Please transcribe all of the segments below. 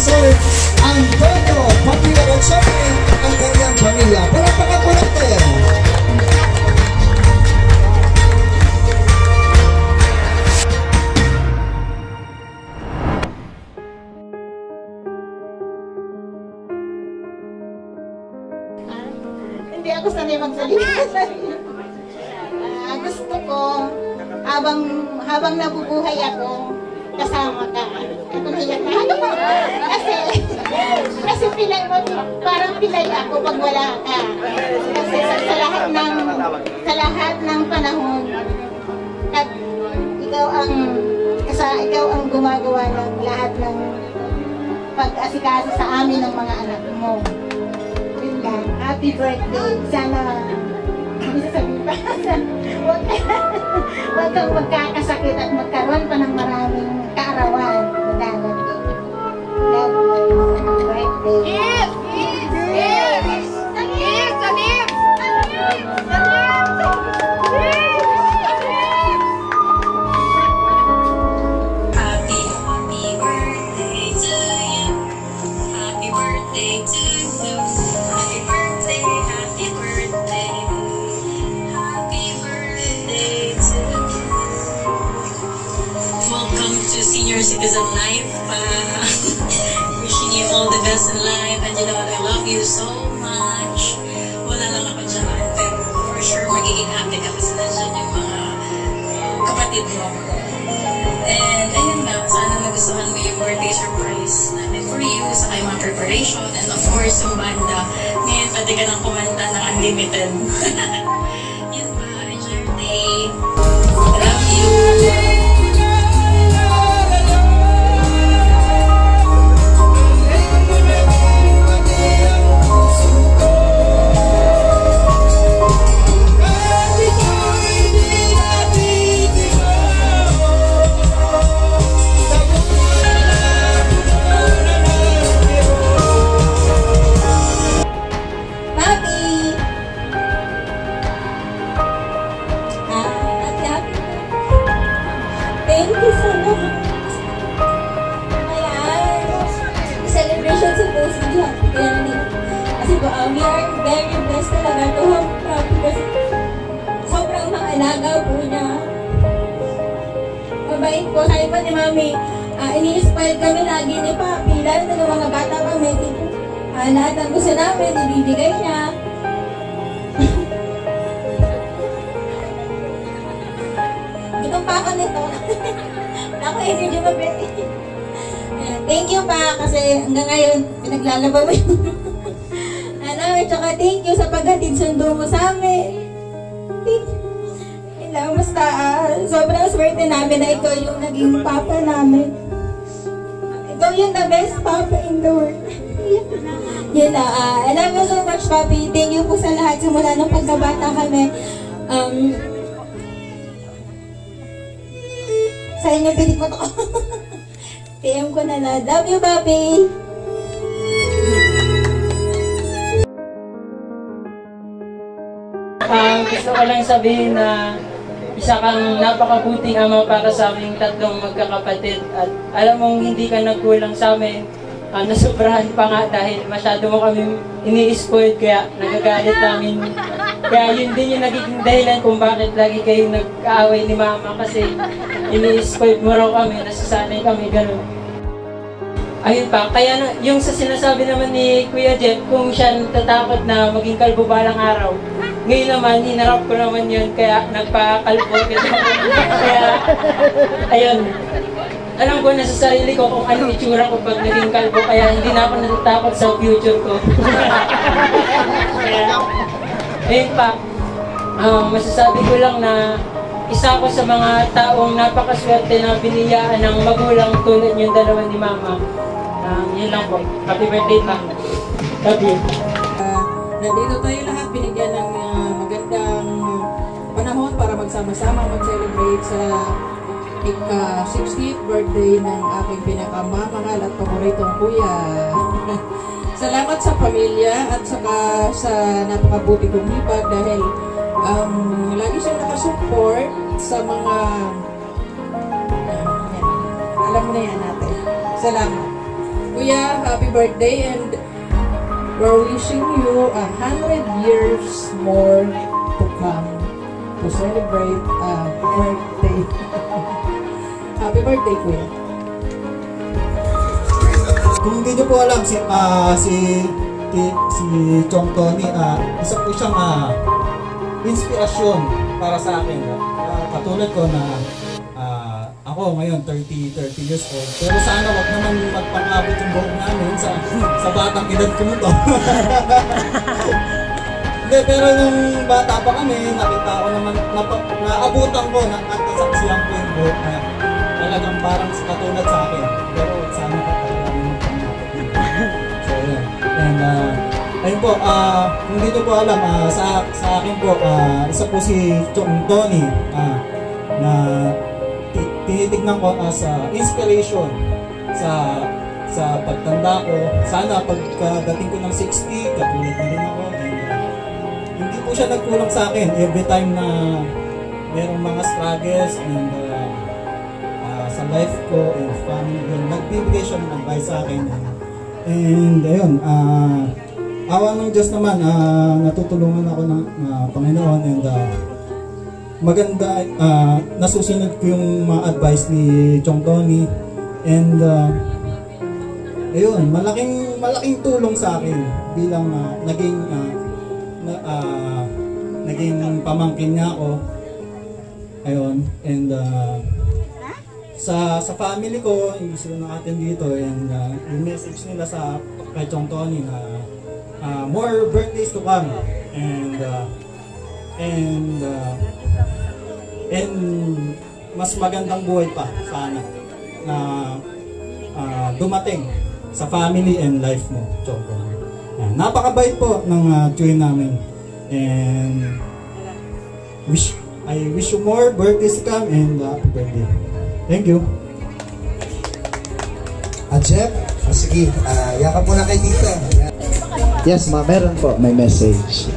Sir Antonio Papila at syempre ang kanyang pamilya. Palakpakan po natin. Hindi ako sanay magsalita. Gusto ko, habang nabubuhay ako, kasama ka. Ito naiyak na ako. Kasi pilay mo, parang pilay ako pag wala ka. Kasi sa lahat ng panahon, ikaw ang gumagawa ng lahat ng pag-asikaso sa amin ng mga anak mo. Happy birthday. Sana, hindi sasabihin pa, huwag kang magkakasakit at magkaroon pa ng maraming kaarawan. Darating. Love you. Happy birthday. Yes! Yes! Yes! Salim! Happy birthday to you. Happy birthday to you. Happy birthday, happy birthday. Happy birthday to you. Welcome to Senior Citizen Life. Wishing you all the best in life. And you know what, I love you so much. Wala lang ako dyan. Pero for sure, magiging happy ka kasi nandiyan yung mga kapatid mo. And ayun nga, sana nagustuhan mo yung birthday surprise natin for you, sa kayo mga preparation, and of course yung banda. Ngayon, pwede ka ng kumanta ng unlimited. Yun ba, enjoy your day. I love you. Thank you so much. Ayan. Celebration supposed to be happy. Kaya nandito. Kasi po, we are very blessed talaga to have Papi kasi sobrang maalaga po niya. Mabait po. Sabi pa ni Mami, ini-spoil kami lagi ni Papi. Lalo na ng mga bata kami. Lahat ng gusto namin, ibibigay niya. Itong pa ako nito. Ako energy mag-breath. Thank you pa kasi hanggang ngayon pinaglalaba mo yung tsaka thank you sa paghatid sundo mo sa amin. Thank you. Basta sobrang swerte namin na ikaw yung naging papa namin. Ikaw yung the best papa in the world. Yun na, I love you so much, Papi. Thank you po sa lahat simula nung pagkabata kami. Sa inyo, pilit mo to. PM ko na lang. Love you, Papi. Gusto ko lang sabihin na isa kang napakabuting ama para sa aming tatlong magkakapatid. At alam mong hindi ka nagkulang sa amin. Nasubrahan pa nga dahil masyado mo kami ini-spoil kaya nagagalit namin. Kaya yun din yung nagiging dahilan kung bakit lagi kayo nag-aaway ni Mama kasi ini-spoil mo raw kami, nasasanay kami, gano'n. Ayun pa, kaya yung sa sinasabi naman ni Kuya Jeff, kung siya natatakot na maging kalbo balang araw, ngayon naman, hinarap ko naman yun, kaya nagpakalbo. Kaya, ayun. Alam ko na sa sarili ko kung anong itsura ko pag naging kalbo, kaya hindi na ako natatakot sa future ko. Kaya, ayun pa, masasabi ko lang na isa ako sa mga taong napakaswerte na biniyaan ng magulang tulad yung dalawa ni Mama. Yun lang po. Happy birthday, Ma. Love you. Nandito tayo lahat, binigyan ng magandang panahon para magsama-sama mag-celebrate sa ika-60th birthday ng aking pinakamamahal at paboritong kuya. Salamat sa pamilya at saka sa napakabuti kong hipag dahil lagi siyang nakasupport sa mga alam mo na yan natin. Salamat. Kuya, happy birthday, and we're wishing you 100 years more to come to celebrate birthday. Happy birthday, Kuya. Kung hindi nyo po alam, si Chong Tony, isa po siyang inspirasyon para sa akin. Katulad ko na ako ngayon 30 years old. Pero sana wag naman magpangabot yung buhok namin sa batang edad ko nito. Hindi, pero nung bata pa kami, nakita ko naman, naabutan ko, nasaksihan ko yung buhok na talagang parang katulad sa akin. Pero sana pa talaga magpangabot. So yun. And ayun po, kung hindi nyo po alam, sa akin po, isa po si Chong Tony na tinitignan ko as inspiration sa pagtanda ko. Sana pagdating ko ng 60, katulad na rin ako. And, hindi po siya nagkulang sa akin every time na merong mga struggles and sa life ko and family. Nagbibigay siya ng advice sa akin. And ayun, awa ng Diyos naman, natutulungan ako ng Panginoon, and maganda, nasusunod ko yung mga advice ni Chong Tony, and ayun, malaking tulong sa akin bilang naging pamangkin niya ako. Ayun, and sa family ko, yung gusto natin dito, and yung message nila sa kay Chong Tony na more birthdays to come, and mas magandang buhay pa sana na dumating sa family and life mo, Chong Tony. Napakabait po ng tuwin namin, and I wish you more birthdays to come, and happy birthday. Thank you. Jeff, sige, yakap mo na kay Tita. Yes, ma, meron po, may message.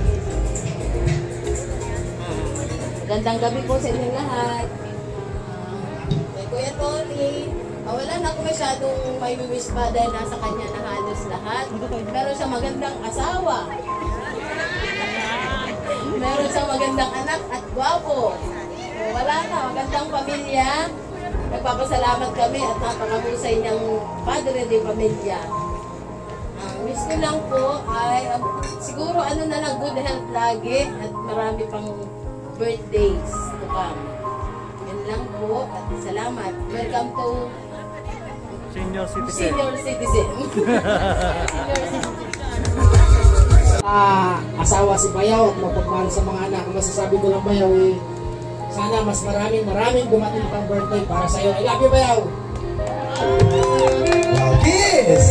Magandang gabi po sa inyong lahat. Kay Kuya Tony, wala na ako masyadong may wish pa dahil nasa kanya na halos lahat. Meron siyang magandang asawa. Meron siyang magandang anak at gwapo. Wala na, magandang pamilya. Nagpapasalamat kami at napakahusay niyang padre de pamilya. Wish ko lang po ay siguro na lang, good health lagi at marami pang birthdays to come. Yan lang po at salamat. Welcome to Senior Citizen. Asawa si Bayaw at mapagmahal sa mga anak. Masasabi ko lang, Bayaw, sana mas maraming dumating pang birthday para sa'yo. I love you, Bayaw! Yes!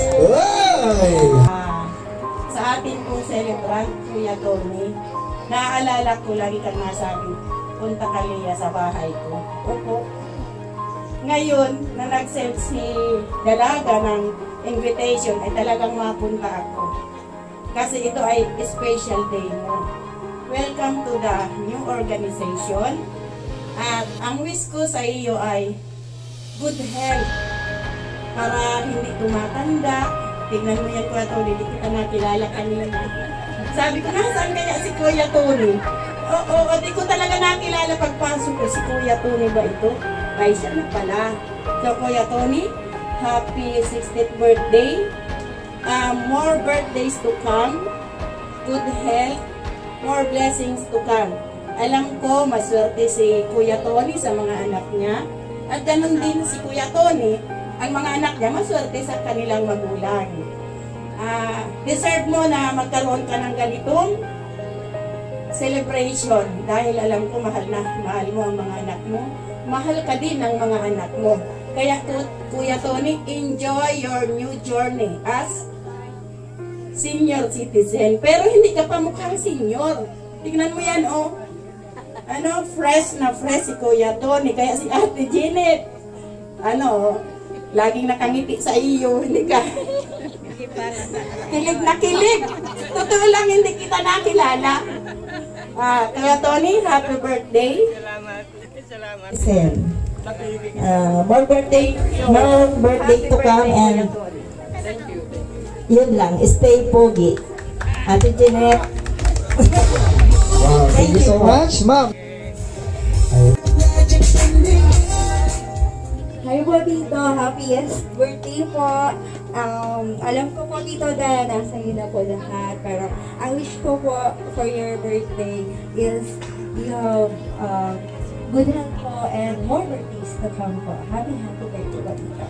Sa ating pong celebrant, Kuya Tony, naaalala ko lagi kang nasabi, punta ka Lea sa bahay ko. Opo. Ngayon, na nag-send si Dalaga ng invitation, ay talagang mapunta ako. Kasi ito ay special day mo. Welcome to the new organization. At ang wish ko sa iyo ay good health para hindi tumatanda. Tingnan mo yan, Kuya Tony, hindi kita nakilala kanina. Sabi ko, nasaan kaya si Kuya Tony? Oo, di ko talaga nakilala pagpasok ko. Si Kuya Tony ba ito? Ay, siya na pala. So, Kuya Tony, happy 60th birthday. More birthdays to come. Good health. More blessings to come. Alam ko, maswerte si Kuya Tony sa mga anak niya. At ganun din si Kuya Tony, ang mga anak niya, maswerte sa kanilang magulang. Deserve mo na magkaroon ka ng ganitong celebration. Dahil alam ko, mahal mo ang mga anak mo. Mahal ka din ng mga anak mo. Kaya Kuya Tony, enjoy your new journey as senior citizen. Pero hindi ka pa mukhang senior. Tignan mo yan, oh. Fresh na fresh si Kuya Tony. Kaya si Ate Janet, laging nakangiti sa iyo. Hindi ka. Kilig na kilig. Totoo lang, hindi kita nakilala. Kuya Tony, happy birthday. Salamat. More birthday to come, and Yun lang, stay pogi. Ate Jeanette. Wow, thank you so much, ma'am. Hi po Tito, happiest birthday po. Alam ko po Tito na nasa iyo na po lahat, pero ang wish ko po for your birthday is you have good health po and more birthdays to come po. Happy birthday po Tito.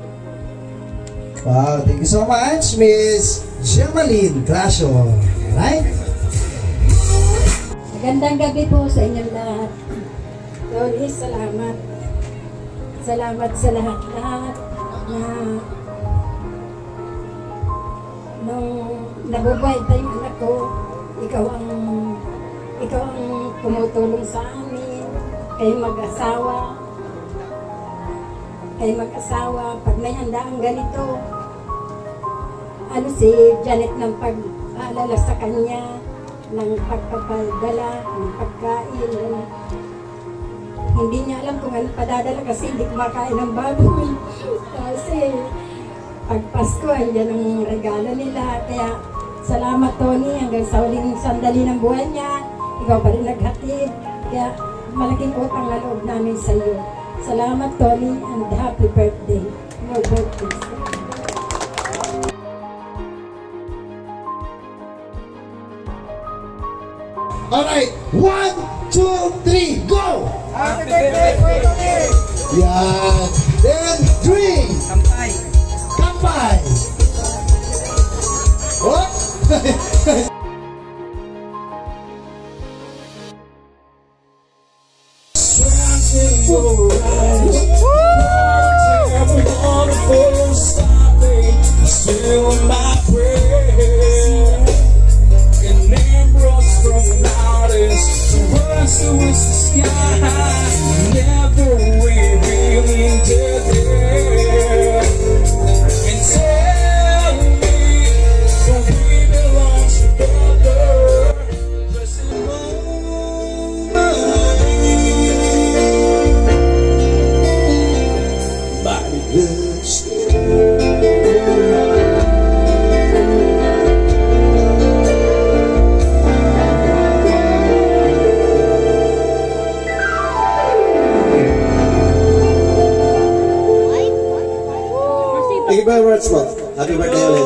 Wow, thank you so much, Miss Gemaline Clasio. Right? Magandang gabi po sa inyong lahat. Lord, salamat. Salamat sa lahat-lahat na nung nabubuhay tayong anak ko, ikaw ang tumutulong sa amin, kayo mag-asawa, pag may handaan ganito, si Janet ng pag-aalala sa kanya, ng pagpapadala, ng pagkain, hindi niya alam kung ano padadala kasi hindi kumakain ng baboy. Kasi pag Pasko, yan ang regalo nila. Kaya salamat Tony, hanggang sa huling sandali ng buhay niya, ikaw pa rin naghatid. Kaya malaking utang na loob namin sa iyo. Salamat Tony and happy birthday. More birthdays. Alright, 1, 2, 3, go! Happy birthday, Tony! Yan. Then, 3. Kampay! Kampay! What? Still in my prayer, and ambrose from the mountains to rise towards the sky, never revealing death there. And tell me, don't we belong together? Just in mighty good story. Thank you very much, po. Happy birthday ulit.